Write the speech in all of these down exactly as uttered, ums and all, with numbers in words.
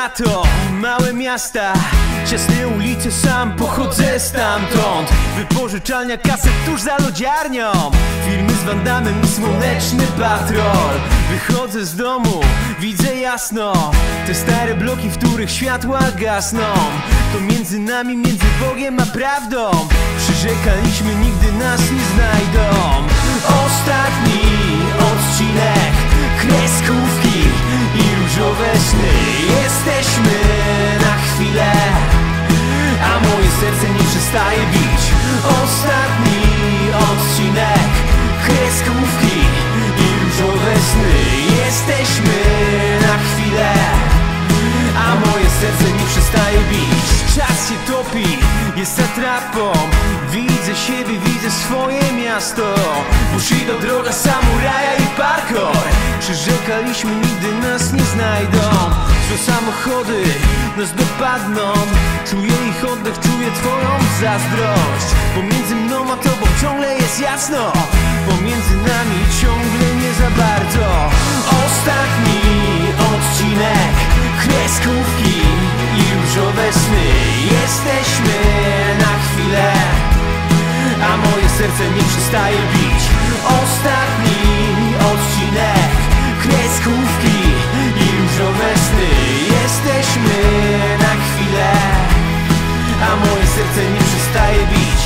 lato, małe miasta, ciasne ulice, sam pochodzę stamtąd. Wypożyczalnia kaset tuż za lodziarnią, filmy z Van Dammem i Słoneczny Patrol. Wychodzę z domu, widzę jasno te stare bloki, w których światła gasną. To między nami, między Bogiem a prawdą, przyrzekaliśmy, nigdy nas nie znajdą. Ostatni odcinek, kreskówki i różowe sny. Jesteśmy na chwilę, a moje serce nie przestaje bić. Ostatni odcinek, kreskówki i różowe sny. Jesteśmy na chwilę, a moje serce nie przestaje bić. Czas się topi, jest atrapą. Widzę siebie, widzę swoje miasto. Bushido, droga samuraja i parkour. Przyrzekaliśmy, nigdy nas nie znajdą. Złe samochody nas dopadną. Czuję ich oddech, czuję twoją zazdrość. Pomiędzy mną a tobą ciągle jest jasno, pomiędzy nami ciągle nie za bardzo. Ostatni odcinek, kreskówki i różowe sny. Jesteśmy na chwilę, a moje serce nie przestaje bić. Ostatni odcinek, kreskówki i różowe sny. Jesteśmy na chwilę, a moje serce nie przestaje bić.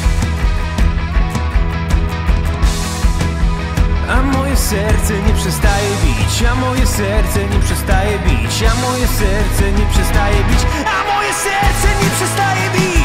A moje serce nie przestaje bić. A moje serce nie przestaje bić. A moje serce nie przestaje bić. A moje serce nie przestaje bić.